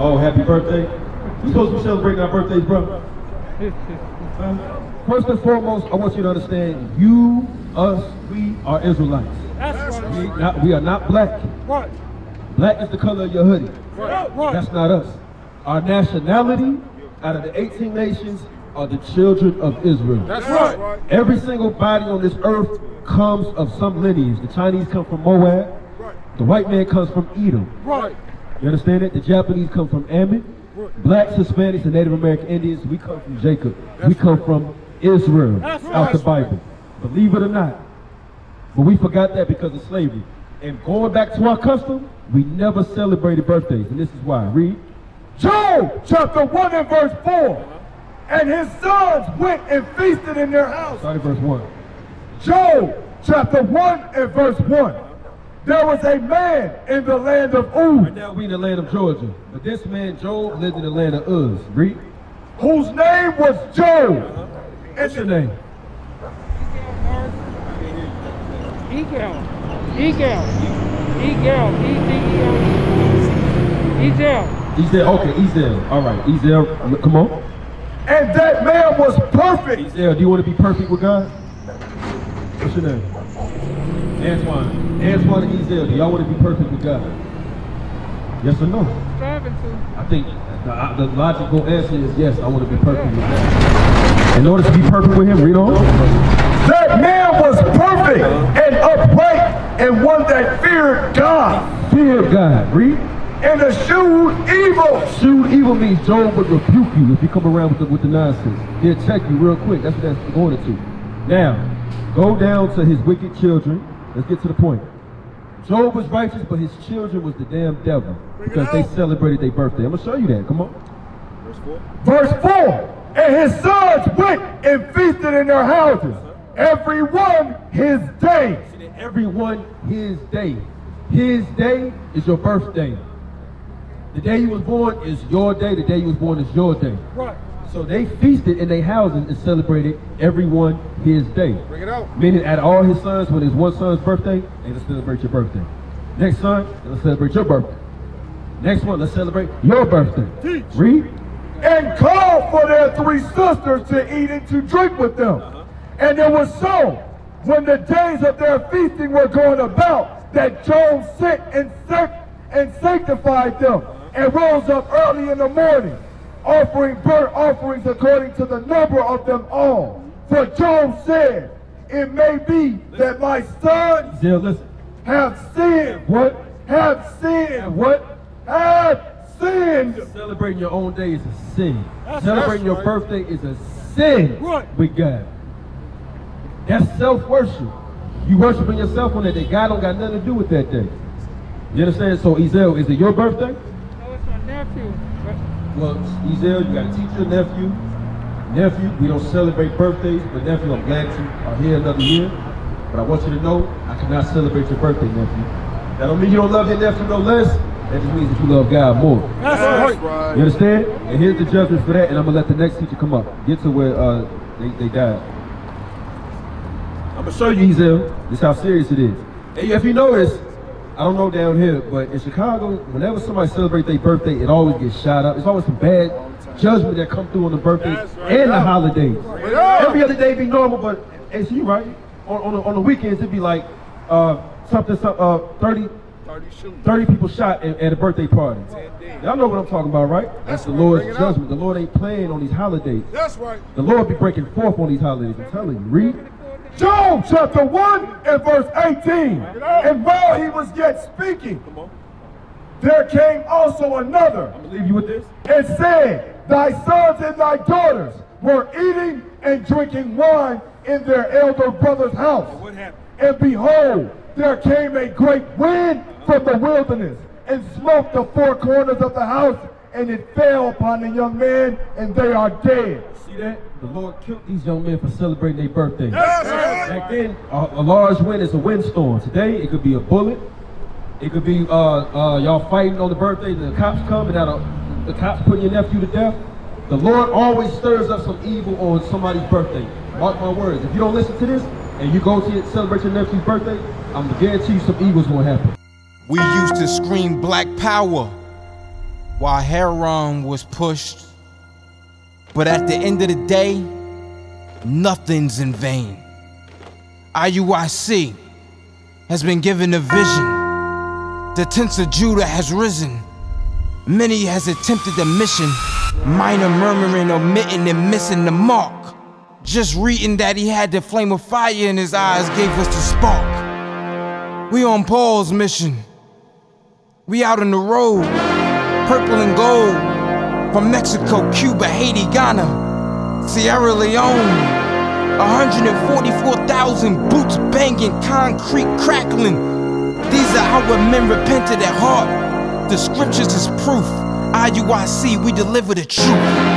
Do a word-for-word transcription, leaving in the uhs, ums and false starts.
Oh, happy birthday. You supposed to be celebrating our birthdays, bro. First and foremost, I want you to understand, you, us, we are Israelites. That's right. We, not, we are not black. Right. Black is the color of your hoodie. Right. Right. That's not us. Our nationality, out of the eighteen nations, are the children of Israel. That's right. Every single body on this earth comes of some lineage. The Chinese come from Moab. Right. The white man comes from Edom. Right. You understand it? The Japanese come from Ammon. Right. Blacks, Hispanics, and Native American Indians, we come from Jacob. That's we come right. from Israel, That's out right. the Bible. Believe it or not. But we forgot that because of slavery. And going back to our custom, we never celebrated birthdays. And this is why. Read. Job chapter one and verse four. And his sons went and feasted in their house. Sorry, verse one. Job chapter one and verse one. There was a man in the land of Uz. Right now we in the land of Georgia. But this man, Job, lived in the land of Uz. Read. Whose name was Job. Uh-huh. What's your name? Egal. Egal. Egal. E D E L E. Ezel. Ezel. Okay, Ezel. All right, Ezel. Come on. And that man was perfect. Ezel, do you want to be perfect with God? What's your name? Antoine. Antoine and Ezel, do y'all want to be perfect with God? Yes or no? Striving to. I think the, the logical answer is yes, I want to be perfect with God. In order to be perfect with him, read on. That man was perfect and upright and one that feared God. Feared God. Read. And eschewed evil. Eschewed evil means Job would rebuke you if you come around with the, with the nonsense. He'll check you real quick. That's what that's going to. Now, go down to his wicked children. Let's get to the point. Job was righteous, but his children was the damn devil because they celebrated their birthday. I'm going to show you that. Come on. Verse four. Verse four. And his sons went and feasted in their houses. Every one his day. Every one his day. His day is your birthday. The day you was born is your day. The day you was born is your day. Right. So they feasted in their houses and celebrated everyone his day. Bring it out. Meaning at all his sons, when it's one son's birthday, they let's celebrate your birthday. Next son, let's celebrate your birthday. Next one, let's celebrate your birthday. Teach. Read. And called for their three sisters to eat and to drink with them. Uh-huh. And it was so, when the days of their feasting were going about, that Job sent and, sac and sanctified them, uh-huh. and rose up early in the morning, offering burnt offerings according to the number of them all. For Job said, it may be that my sons yeah, listen. have sinned. What? Have sinned. What? Have sinned. Celebrating your own day is a sin. That's, Celebrating that's your right. birthday is a sin right. with God. That's self-worship. You worshiping yourself on that day. God don't got nothing to do with that day. You understand? So, Ezel, is it your birthday? No, it's my nephew. Well, Ezel, you got to teach your nephew. Nephew, we don't celebrate birthdays, but nephew, I'm glad you are here another year. But I want you to know, I cannot celebrate your birthday, nephew. That don't mean you don't love your nephew no less. That just means that you love God more. That's right. right. You understand? And here's the judgment for that, and I'm going to let the next teacher come up. Get to where uh, they, they died. I'm going to show you, Ezel, just how serious it is. And if you notice, I don't know down here, but in Chicago, whenever somebody celebrates their birthday, it always gets shot up. It's always some bad judgment that come through on the birthdays right. and the holidays. Right. Every other day be normal, but it's you, right? On, on, the, on the weekends, it'd be like uh, something, uh, thirty, thirty people shot at, at a birthday party. Y'all know what I'm talking about, right? That's, That's the Lord's judgment. The Lord ain't playing on these holidays. That's right. The Lord be breaking forth on these holidays. I'm telling you. Read. Job chapter one and verse eighteen. And while he was yet speaking, there came also another. I'm gonna leave you with this. And said, thy sons and thy daughters were eating and drinking wine in their elder brother's house. And what happened? And behold, there came a great wind from the wilderness and smote the four corners of the house, and it fell upon the young man, and they are dead. See that? The Lord killed these young men for celebrating their birthday. Yes, Back then, a, a large wind is a windstorm. Today, it could be a bullet. It could be uh, uh, y'all fighting on the birthday, the cops come, and now the, the cops putting your nephew to death. The Lord always stirs up some evil on somebody's birthday. Mark my words. If you don't listen to this, and you go to celebrate your nephew's birthday, I'm guarantee you some evil's gonna happen. We used to scream black power. while Heron was pushed. But at the end of the day, nothing's in vain. I U I C has been given a vision. The tents of Judah has risen. Many has attempted the mission, minor murmuring, omitting, and missing the mark. Just reading that he had the flame of fire in his eyes gave us the spark. We on Paul's mission. We out on the road, purple and gold, from Mexico, Cuba, Haiti, Ghana, Sierra Leone. one hundred forty-four thousand boots banging, concrete crackling. These are our men repented at heart. The scriptures is proof. I U I C, we deliver the truth.